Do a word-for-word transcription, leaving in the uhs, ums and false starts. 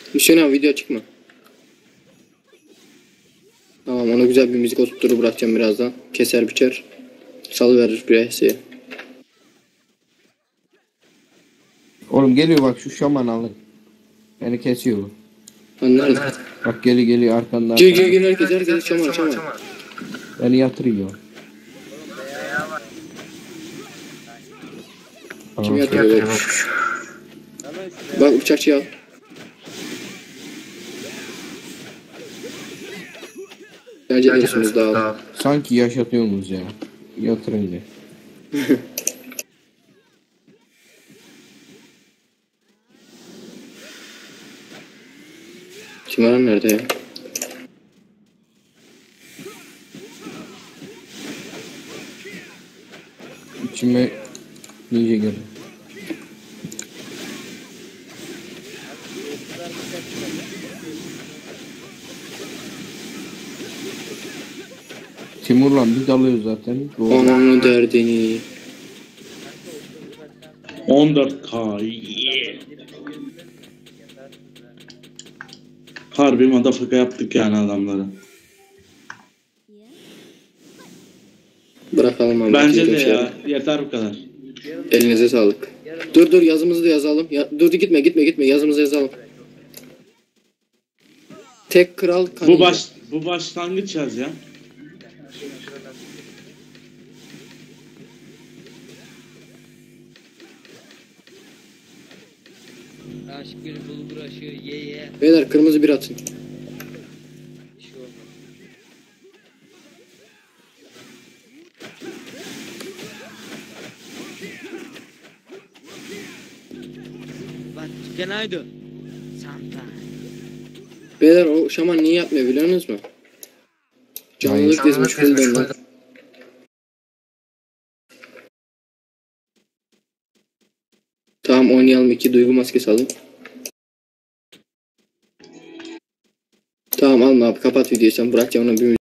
Hüseyin abi video çıkma. Tamam, ona güzel bir müzik oturturu bırakacağım birazdan. Keser biçer. Salıverir bir şey. Oğlum geliyor bak, şu şaman alın. Beni kesiyor bu. Lan nerede? Bak geli geliyor arkandan. Gel gel gel, herkes herkes çaman çaman. Beni yatırıyor. Kim yatırıyor böyle? Bak bıçakçıyı al. Bence dersiniz daha al. Sanki yaşatıyorsunuz ya. Yatırın diye. Çimaran nerede ya? İçime ninja girdi. Timur'la bir dalıyor zaten. Doğru. Onun derdini. on dört K. Yeah. Harbi madafaka yaptık yani adamlara. Bırakalım abi. Bence de Şey ya. yapalım. Yeter bu kadar. Elinize sağlık. Dur dur, yazımızı da yazalım. Ya, dur gitme gitme gitme, yazımızı yazalım. Tek kral kanıyla. Bu baş bu başlangıç yaz ya. Aşık bir bulgur aşığı ye ye. Beyler kırmızı bir atın. Bir şey olmaz. What can I do? Sometimes. Beyler o şaman niye yapmıyor biliyorsunuz mu? Canlılık dizmiş ondan. Tamam, oynayalım, iki duygu maskesi alayım. Tamam alma abi, kapat videoyu, sen bırak ya, ona bir